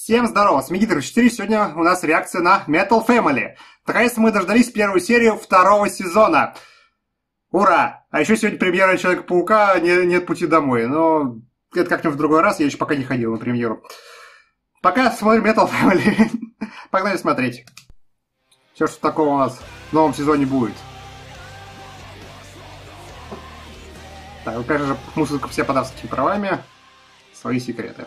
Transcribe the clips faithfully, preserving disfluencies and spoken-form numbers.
Всем здорово, с Гидра четыре. Сегодня у нас реакция на метал фемели. Наконец-то мы дождались первую серию второго сезона. Ура! А еще сегодня премьера Человека-паука, не, нет пути домой. Но это как-нибудь в другой раз, я еще пока не ходил на премьеру. Пока смотрим метал фемели. Погнали смотреть. Все, что такого у нас в новом сезоне будет. Так, ну, конечно же, музыка вся под авторскими правами. Свои секреты.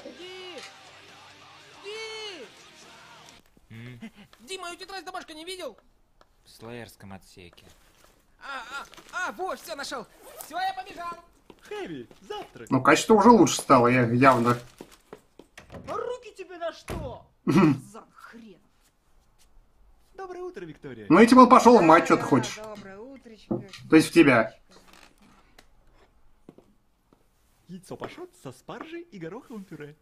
Ди, мою тетрадь домашка не видел? В слоерском отсеке. А, а, а, вот, все нашел. Все, я побежал. Хэви, завтрак. Ну, качество уже лучше стало, я, явно. А руки тебе на что? Зан хрен. Доброе утро, Виктория. Ну, этим он пошел в мать, что ты хочешь. Доброе утречко. То есть в тебя. Яйцо пашот со спаржей и гороховым пюре.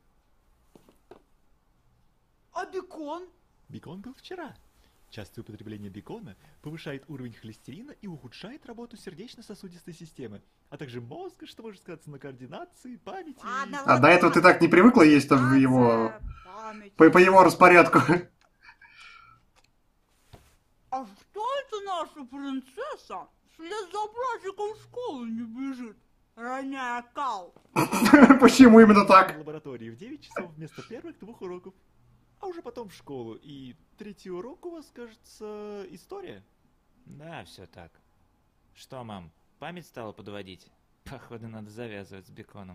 А бекон? Бекон был вчера. Частое употребление бекона повышает уровень холестерина и ухудшает работу сердечно-сосудистой системы, а также мозга, что может сказаться на координации, памяти. Ладно, А ладно, до этого ты так не привыкла есть там его... По, по его распорядку. А что это наша принцесса вслед за братиком в школу не бежит, роняя кал? Почему именно так? В лаборатории в девять часов вместо первых двух уроков. А уже потом в школу. И третий урок у вас, кажется, история? Да, все так. Что, мам, память стала подводить? Походу, надо завязывать с беконом.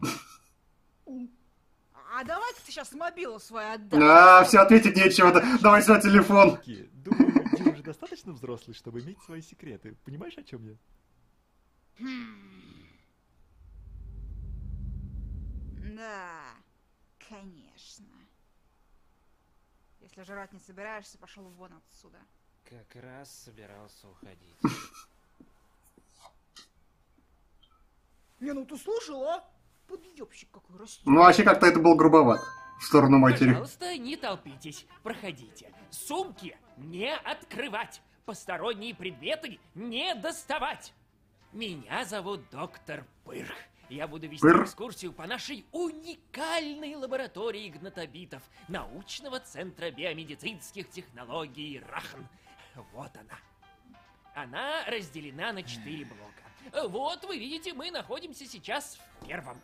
А давай-ка ты сейчас мобилу свою отдашь. А, все, ответить нечего. Давай сюда телефон. Думаю, Ди уже достаточно взрослый, чтобы иметь свои секреты. Понимаешь, о чем я? Да, конечно. Если жрать не собираешься, пошел вон отсюда. Как раз собирался уходить. Не, ну ты слушал, а? Подъебщик какой растет. Ну, вообще как-то это было грубоват. В сторону матери. Пожалуйста, не толпитесь. Проходите. Сумки не открывать. Посторонние предметы не доставать. Меня зовут доктор Пырх. Я буду вести Пыр. экскурсию по нашей уникальной лаборатории гнатобитов научного центра биомедицинских технологий Рахан. Вот она. Она разделена на четыре блока. Вот, вы видите, мы находимся сейчас в первом.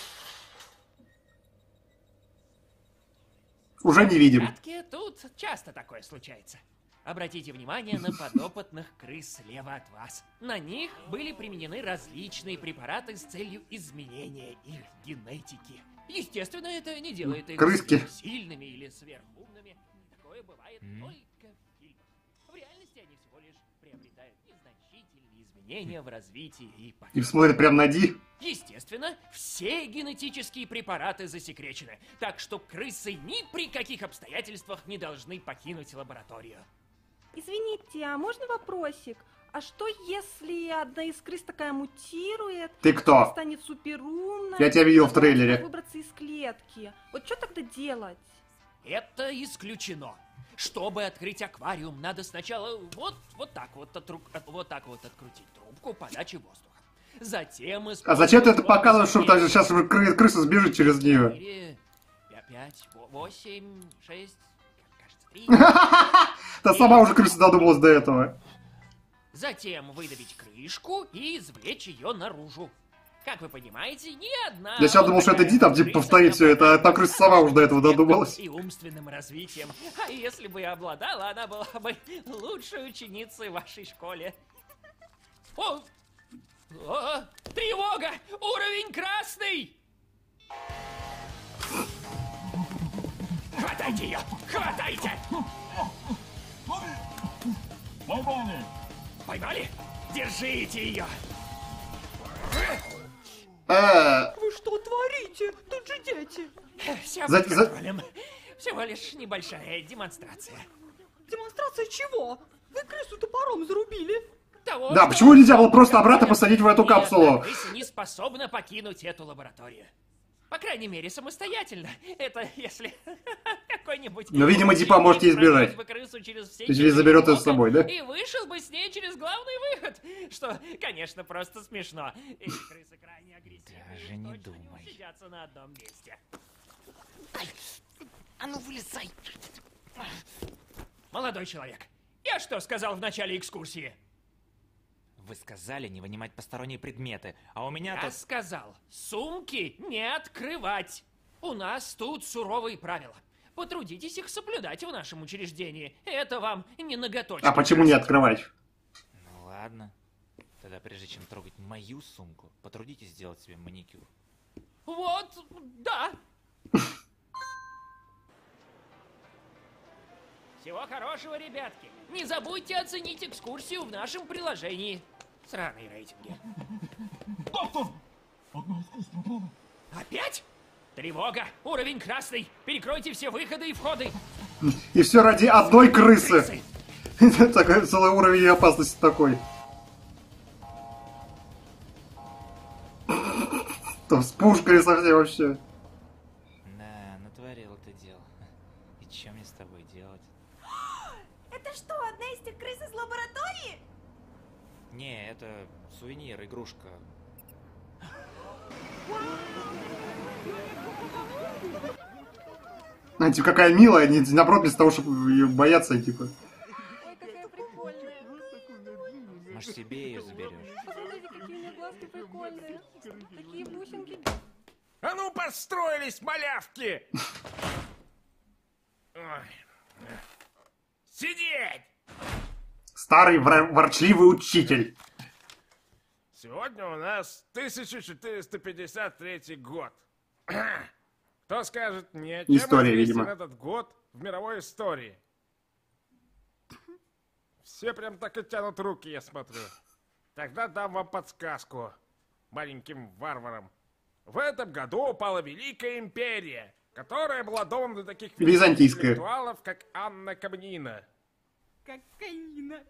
Уже не видим. Порядке, тут часто такое случается. Обратите внимание на подопытных крыс слева от вас. На них были применены различные препараты с целью изменения их генетики. Естественно, это не делает их Крыски. сильными или сверхумными. Такое бывает mm. только в фильмах. В реальности они всего лишь приобретают незначительные изменения в развитии и И смотрит прям на Ди. Естественно, все генетические препараты засекречены, так что крысы ни при каких обстоятельствах не должны покинуть лабораторию. Извините, а можно вопросик? А что если одна из крыс такая мутирует? Ты кто? Станет суперумной? Я тебя видел в трейлере. Выбраться из клетки. Вот что тогда делать? Это исключено. Чтобы открыть аквариум, надо сначала вот, вот так вот, отру... вот так вот открутить трубку подачи воздуха. Затем... А зачем ты это показываешь, что там сейчас уже кры крыса сбежит через нее? пять, восемь, шесть, кажется, три... Да сама уже крыса додумалась до этого. Затем выдавить крышку и извлечь ее наружу. Как вы понимаете, ни одна... Я сейчас думал, что это Ди там типа повторит все это, а та крыса сама уже до этого додумалась. И умственным развитием. А если бы и обладала, она была бы лучшей ученицей в вашей школе. О! О! Тревога! Уровень красный! Хватайте ее! Хватайте! Поймали? Держите ее! Э, Вы что творите? Тут же дети. Все За- под за- контролем. Всего лишь небольшая демонстрация. Демонстрация чего? Вы крысу топором зарубили. Того, Да, что- почему нельзя было просто обратно посадить в эту Ни одна капсулу? крыса не способна покинуть эту лабораторию. По крайней мере, самостоятельно. Это если какой-нибудь... Ну, видимо, Дипа может ей избежать. бы крысу через все То есть весь заберет ее с блока собой, да? И вышел бы с ней через главный выход. Что, конечно, просто смешно. Эти крысы крайне агрессивны. Даже и не точно думай. усидятся на одном месте. Ай, а ну вылезай. Молодой человек, я что сказал в начале экскурсии? Вы сказали не вынимать посторонние предметы, а у меня Я тут... сказал, сумки не открывать. У нас тут суровые правила. Потрудитесь их соблюдать в нашем учреждении. Это вам не ноготочки. А почему не открывать? Ну ладно. Тогда прежде чем трогать мою сумку, потрудитесь сделать себе маникюр. Вот, да. Всего хорошего, ребятки. Не забудьте оценить экскурсию в нашем приложении. Сраные рейтинги. Доктор! Одно из пропало. Опять? Тревога! Уровень красный! Перекройте все выходы и входы! И все ради одной крысы! Такой целый уровень опасности такой. Там с пушкой совсем вообще. Да, натворил это дело. И что мне с тобой делать? Это что, одна из тех крыс из лаборатории? Не, это сувенир, игрушка. Она типа какая милая, не, наоборот, без того, чтобы ее бояться, типа. Ой, какая прикольная. Может, себе ее заберешь? Посмотрите, какие у нее глазки прикольные. Такие бусинки. А ну, построились, малявки! Ой. Сидеть! Старый вор- ворчливый учитель. Сегодня у нас тысяча четыреста пятьдесят третий год. Кто скажет мне, чем История, известен видимо. этот год в мировой истории? Все прям так и тянут руки, я смотрю. Тогда дам вам подсказку, маленьким варварам. В этом году упала Великая Империя, которая была домом для таких Византийская. интеллектуалов, как Анна Камнина. Как канина.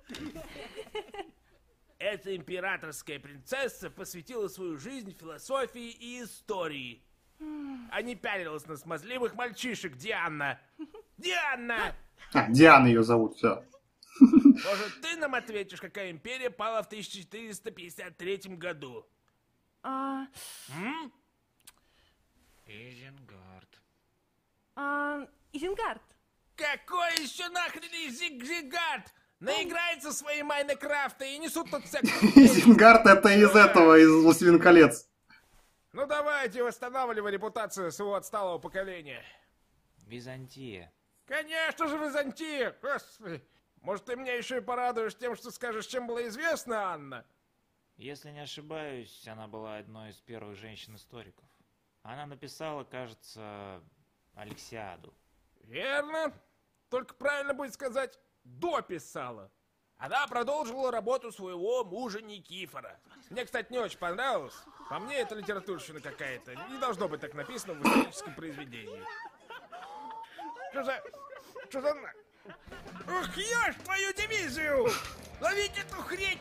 Эта императорская принцесса посвятила свою жизнь философии и истории. А не пялилась на смазливых мальчишек, Диана. Диана! А, Диана ее зовут, все. Может, ты нам ответишь, какая империя пала в тысяча четыреста пятьдесят третьем году? А, М? Изенгард. а, Изенгард. Какой еще нахрен Изенгард? Наиграется свои Майнкрафты и несут тут всякую... Изенгард это из этого, из «Властелин колец». Ну давайте, восстанавливай репутацию своего отсталого поколения. Византия. Конечно же, Византия! Господи! Может, ты меня еще и порадуешь тем, что скажешь, чем была известна Анна? Если не ошибаюсь, она была одной из первых женщин-историков. Она написала, кажется, Алексиаду. Верно. Только правильно будет сказать, дописала. Она продолжила работу своего мужа Никифора. Мне, кстати, не очень понравилось. По мне, это литературщина какая-то. Не должно быть так написано в историческом произведении. Что за... Что за... Ух, ешь твою дивизию! Ловить эту хрень!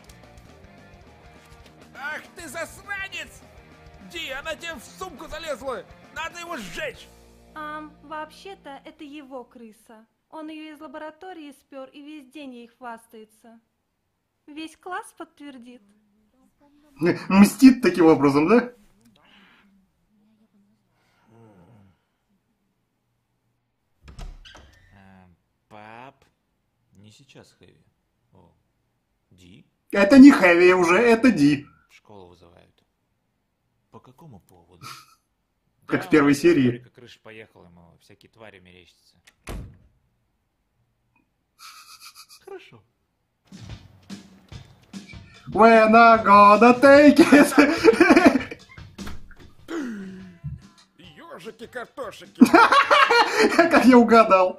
Ах ты засранец! Ди, она тебе в сумку залезла! Надо его сжечь! А, вообще-то, это его крыса. Он ее из лаборатории спер и весь день ей хвастается. Весь класс подтвердит. Мстит таким образом, да? А, пап. Не сейчас, Хэви. О, Ди? Это не Хэви уже, это Ди. В школу вызывают. По какому поводу? Как в первой серии. Только крыша поехала, ему всякие твари мерещатся. Хорошо. When I gonna take it. Ёжики-картошики! Как я угадал.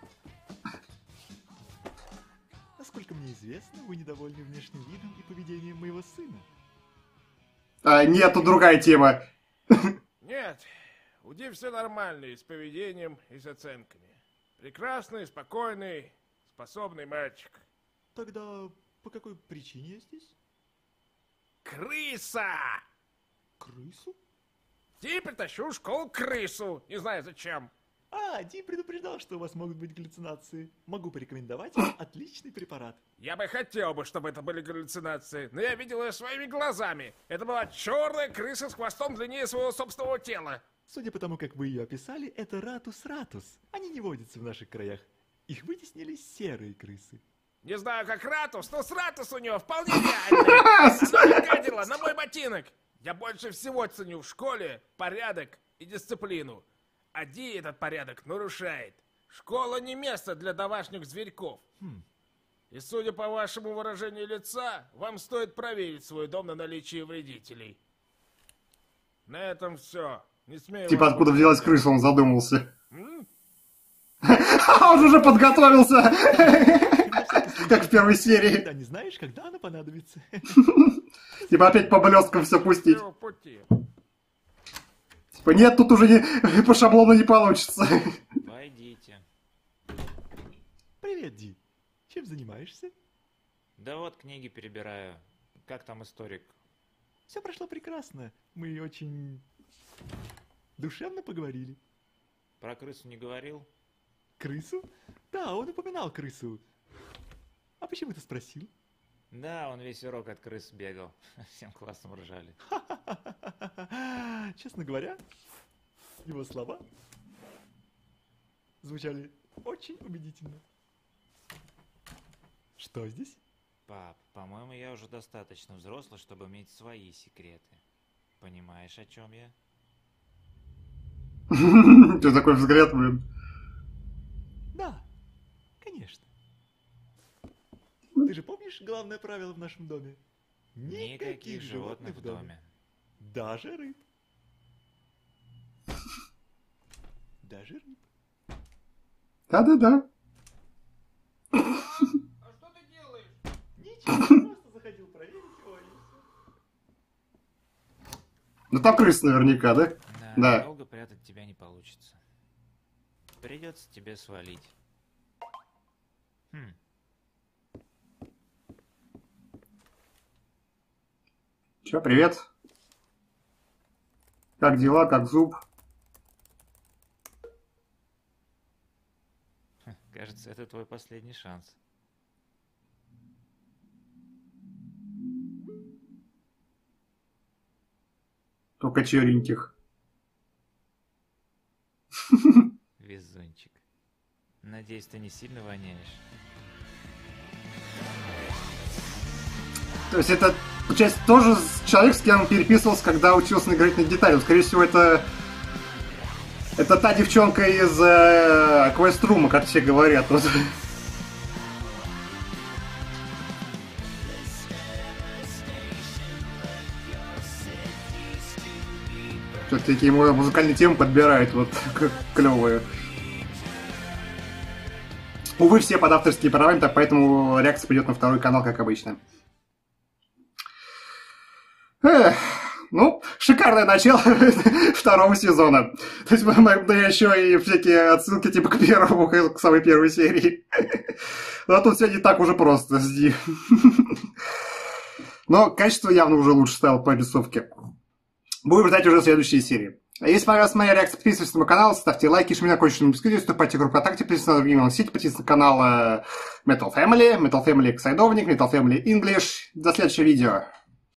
Насколько мне известно, вы недовольны внешним видом и поведением моего сына. А, нет, тут другая тема. Нет, у Ди все нормально и с поведением, и с оценками. Прекрасный, спокойный, способный мальчик. Тогда по какой причине я здесь? Крыса! Крысу? Ди притащил в школу крысу, не знаю зачем. А, Ди предупреждал, что у вас могут быть галлюцинации. Могу порекомендовать вам отличный препарат. Я бы хотел бы, чтобы это были галлюцинации, но я видел ее своими глазами. Это была черная крыса с хвостом длиннее своего собственного тела. Судя по тому, как вы ее описали, это ратус-ратус. Они не водятся в наших краях. Их вытеснили серые крысы. Не знаю, как Ратус, но с Ратус у него вполне реально. Она нагадила на мой ботинок. Я больше всего ценю в школе порядок и дисциплину. А Ди этот порядок нарушает. Школа не место для домашних зверьков. Хм. И судя по вашему выражению лица, вам стоит проверить свой дом на наличие вредителей. На этом все. Не смею. Типа вас откуда взялась крыса, он задумался. М? Он уже подготовился! Как в первой серии. Когда не знаешь, когда она понадобится. Типа опять по блесткам все пустить. Всего пути. Типа нет, тут уже не, по шаблону не получится. Пойдите. Привет, Ди. Чем занимаешься? Да вот книги перебираю. Как там историк? Все прошло прекрасно. Мы очень душевно поговорили. Про крысу не говорил? Крысу? Да, он упоминал крысу. А почему ты спросил? Да, он весь урок от крыс бегал. Всем классом ржали. Честно говоря, его слова звучали очень убедительно. Что здесь? Пап, по-моему, я уже достаточно взрослый, чтобы иметь свои секреты. Понимаешь, о чем я? Что такой взгляд, блин? Да, конечно. Ты же помнишь главное правило в нашем доме? Никаких животных в доме. Даже рыб. Даже рыб. Да-да-да. А что ты делаешь? Ничего, просто заходил проверить его и все. Ну там крыс наверняка, да? Да, Да. долго прятать тебя не получится. Придется тебе свалить. Хм. Чё, привет? Как дела, как зуб? Кажется, это твой последний шанс. Только череньких. Везунчик. Надеюсь, ты не сильно воняешь. То есть это, получается, тоже человек, с кем он переписывался, когда учился играть на гитаре. Скорее всего, это... Это та девчонка из э, Квеструма, как все говорят. Вот. Что-то такие музыкальные темы подбирают, вот, клевые. Увы, все под авторские права, так поэтому реакция пойдет на второй канал, как обычно. Эх, ну, шикарное начало второго сезона. То есть мы еще и всякие отсылки типа к первому, к самой первой серии. Но тут все не так уже просто, жди. Но качество явно уже лучше стало по рисовке. Будем ждать уже следующие серии. Если понравилась моя реакция, подписывайтесь на мой канал, ставьте лайки, жмите на конченную бисквит, вступайте в группу ВКонтакте, подписывайтесь на другие сети, подписывайтесь на канал Metal Family, Metal Family Ксайдовник, Metal Family English. До следующего видео.